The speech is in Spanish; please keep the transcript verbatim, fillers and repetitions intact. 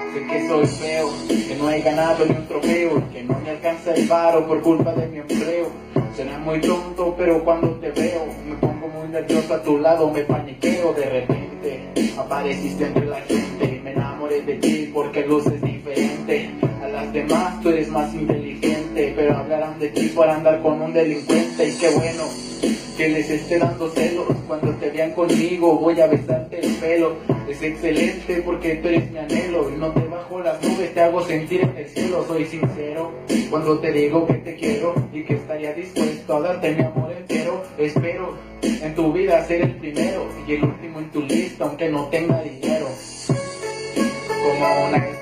Sé que soy feo, que no he ganado ni un trofeo, que no me alcanza el varo por culpa de mi empleo. Será muy tonto, pero cuando te veo me pongo muy nervioso a tu lado, me paniqueo. De repente apareciste entre la gente y me enamoré de ti porque luces diferente a las demás. Tú eres más inteligente, pero hablarán de ti por andar con un delincuente. Y qué bueno que les esté dando celos cuando te vean conmigo, voy a besarte el pelo. Es excelente porque tú eres mi anhelo y no te bajo las nubes, te hago sentir en el cielo. Soy sincero cuando te digo que te quiero y que estaría dispuesto a darte mi amor entero. Espero en tu vida ser el primero y el último en tu lista, aunque no tenga dinero. Como una